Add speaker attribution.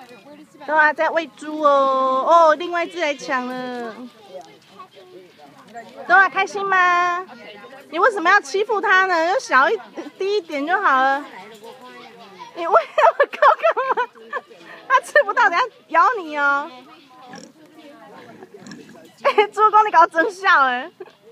Speaker 1: 对啊，在喂猪哦。哦，另外一只来抢了。对啊，开心吗？你为什么要欺负它呢？就小低一点就好了。你喂那么高干嘛？它吃不到，等下咬你哦。猪公，你搞真笑哎！